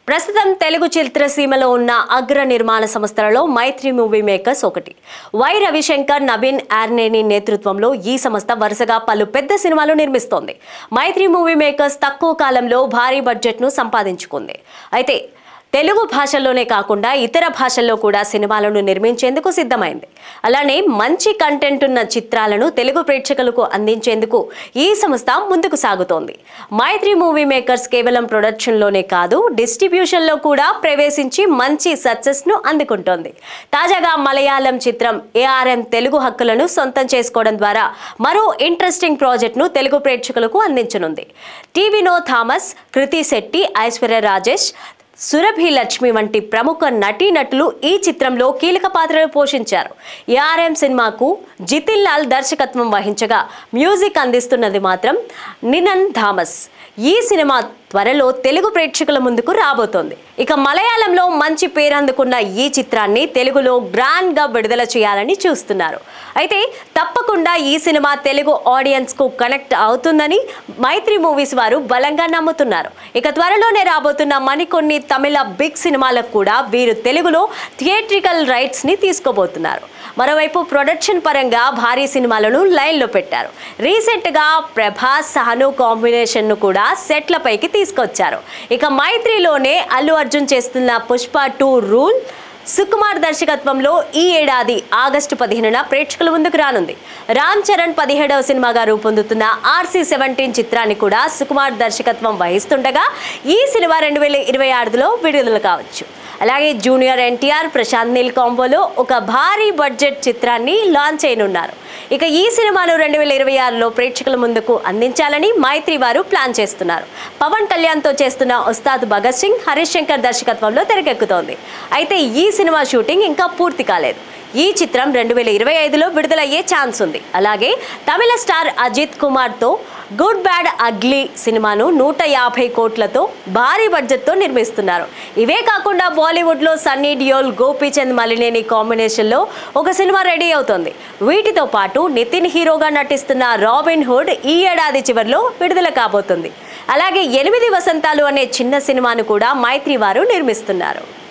ప్రస్తుతం తెలుగు చిత్రసీమలో ఉన్న అగ్ర నిర్మాణ సంస్థలలో మైత్రి మూవీ మేకర్స్ ఒకటి. వై రవిశంకర్, నవీన్ ఆర్నేని నేతృత్వంలో ఈ సంస్థ వరుసగా పలు పెద్ద సినిమాలు నిర్మిస్తోంది. మైత్రి మూవీ మేకర్స్ తక్కువ కాలంలో భారీ బడ్జెట్ను సంపాదించుకుంది. అయితే తెలుగు భాషల్లోనే కాకుండా ఇతర భాషల్లో కూడా సినిమాలను నిర్మించేందుకు సిద్ధమైంది. అలానే మంచి కంటెంట్ ఉన్న చిత్రాలను తెలుగు ప్రేక్షకులకు అందించేందుకు ఈ సంస్థ ముందుకు సాగుతోంది. మైత్రి మూవీ మేకర్స్ కేవలం ప్రొడక్షన్లోనే కాదు, డిస్ట్రిబ్యూషన్లో కూడా ప్రవేశించి మంచి సక్సెస్ను అందుకుంటోంది. తాజాగా మలయాళం చిత్రం ARM తెలుగు హక్కులను సొంతం చేసుకోవడం ద్వారా మరో ఇంట్రెస్టింగ్ ప్రాజెక్ట్ను తెలుగు ప్రేక్షకులకు అందించనుంది. టీవీనో థామస్, కృతి శెట్టి, ఐశ్వర్య రాజేష్, సురభి లక్ష్మి వంటి ప్రముఖ నటీనటులు ఈ చిత్రంలో కీలక పాత్రలు పోషించారు. ARM సినిమాకు జితిన్ లాల్ దర్శకత్వం వహించగా మ్యూజిక్ అందిస్తున్నది మాత్రం నినన్ థామస్. ఈ సినిమా త్వరలో తెలుగు ప్రేక్షకుల ముందుకు రాబోతోంది. ఇక మలయాళంలో మంచి పేరందుకున్న ఈ చిత్రాన్ని తెలుగులో గ్రాండ్గా విడుదల చేయాలని చూస్తున్నారు. అయితే తప్పకుండా ఈ సినిమా తెలుగు ఆడియన్స్కు కనెక్ట్ అవుతుందని మైత్రి మూవీస్ వారు బలంగా నమ్ముతున్నారు. ఇక త్వరలోనే రాబోతున్న మరికొన్ని తమిళ బిగ్ సినిమాలకు కూడా వీరు తెలుగులో థియేట్రికల్ రైట్స్ని తీసుకోబోతున్నారు. మరోవైపు ప్రొడక్షన్ పరంగా భారీ సినిమాలను లైన్లో పెట్టారు. రీసెంట్గా ప్రభాస్, సహను కాంబినేషన్ను కూడా సెట్లపైకి తీసుకొచ్చారు. ఇక మైత్రిలోనే అల్లు అర్జున్ చేస్తున్న పుష్ప 2 రూల్ సుకుమార్ దర్శకత్వంలో ఈ ఏడాది ఆగస్టు 15న ప్రేక్షకుల ముందుకు రానుంది. రామ్ చరణ్ 17వ సినిమాగా రూపొందుతున్న RC-17 చిత్రాన్ని కూడా సుకుమార్ దర్శకత్వం వహిస్తుండగా ఈ సినిమా 2026లో విడుదల కావచ్చు. అలాగే జూనియర్ NTR, ప్రశాంత్ నీల్ కాంబోలో ఒక భారీ బడ్జెట్ చిత్రాన్ని లాంచ్ చేయనున్నారు. ఇక ఈ సినిమాను 2026లో ప్రేక్షకుల ముందుకు అందించాలని మైత్రి వారు ప్లాన్ చేస్తున్నారు. పవన్ కళ్యాణ్తో చేస్తున్న ఉస్తాద్ భగత్ సింగ్, హరీష్ శంకర్ దర్శకత్వంలో తెరకెక్కుతోంది. అయితే ఈ సినిమా షూటింగ్ ఇంకా పూర్తి కాలేదు. ఈ చిత్రం 2025లో విడుదలయ్యే ఛాన్స్ ఉంది. అలాగే తమిళ స్టార్ అజిత్ కుమార్తో గుడ్ బ్యాడ్ అగ్లీ సినిమాను 150 కోట్లతో భారీ బడ్జెట్తో నిర్మిస్తున్నారు. ఇవే కాకుండా బాలీవుడ్లో సన్నీ డియోల్, గోపీచంద్ మలినేని కాంబినేషన్లో ఒక సినిమా రెడీ అవుతోంది. వీటితో పాటు నితిన్ హీరోగా నటిస్తున్న రాబిన్ హుడ్ ఈ ఏడాది చివరిలో విడుదల కాబోతుంది. అలాగే 8 వసంతాలు అనే చిన్న సినిమాను కూడా మైత్రి వారు నిర్మిస్తున్నారు.